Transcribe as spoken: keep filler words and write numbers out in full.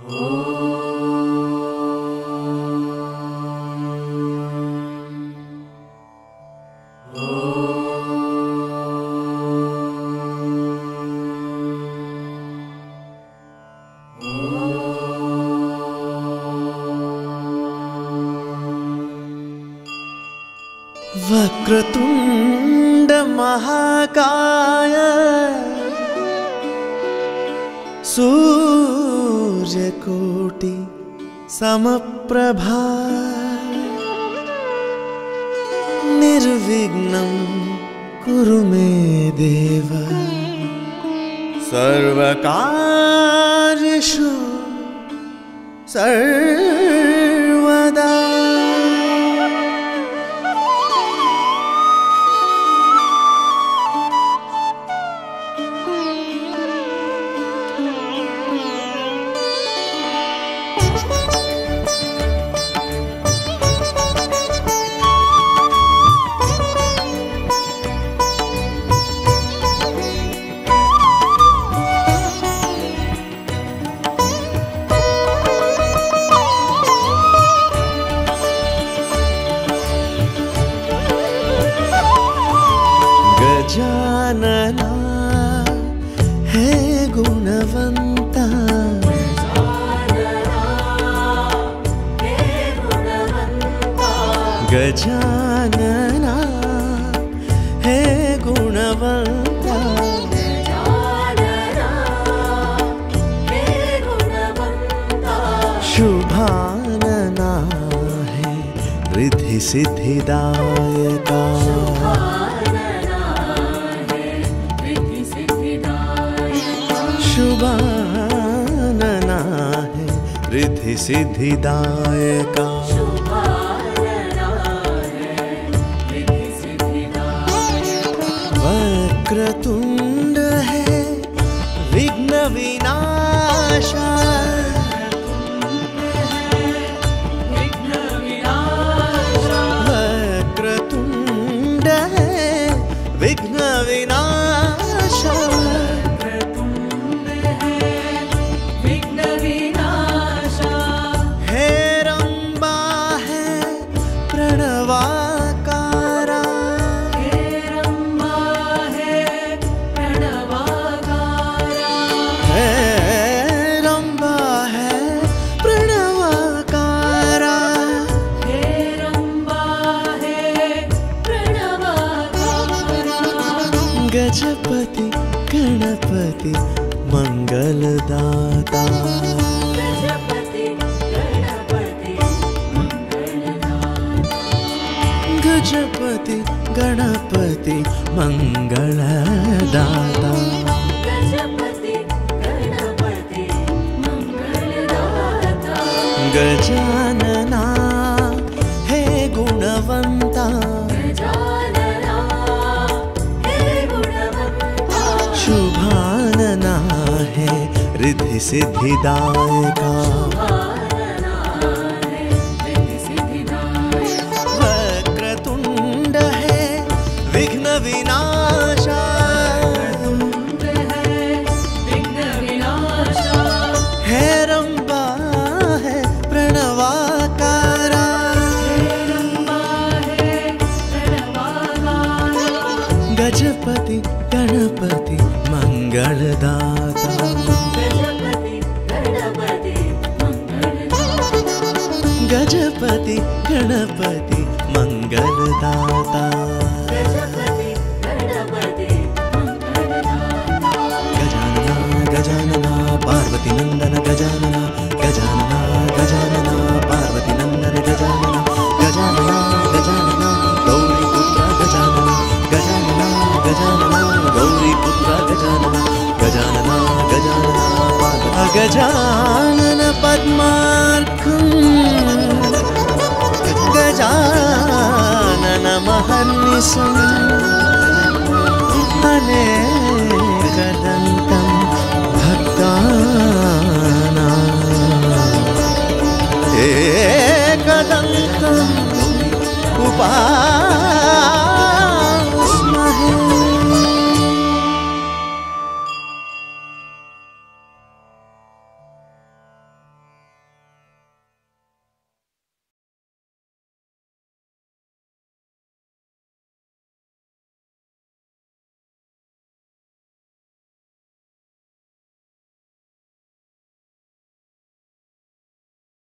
वक्रतुंड महाकाय सूर्यकोटि समप्रभा निर्विघ्नं कुरु मे देव सर्वकार्येषु सर्वदा। गजानना है गुणवंता गजानना है गुणवंता शुभानना है रिद्धि सिद्धिदायका शुभानना है रिद्धि सिद्धिदायका वक्रतुंड है विघ्न विनाशा वक्रतुंड है विघ्न विनाशा गजपति गणपति मंगलदाता गजपति गणपति मंगलदाता गजपति गणपति मंगलदाता गजपति गणपति मंगलदाता गजानना है गुणवंता शुभानना है रिद्धि सिद्धिदायका वक्रतुंड है विघ्न विनाशा हेरंबा है प्रणवाकारा गजपति गणपति मंगलदाता गजपति गणपति मंगलदाता गजपति गणपति मंगलदाता गजपति गणपति मंगलदाता गजानना गजानना पार्वती नंदन गजानना गजानना गजानना पार्वती नंदन गजानना गजानना गजानना गौरी पुत्र गजानना गजानना गजानना गौरी पुत्र गजानना गजानना गजानना पार्वती गजानन पद्मार्कं गजानन महर्निशं अनेकदन्तं भक्तानां एकदन्तम् उपा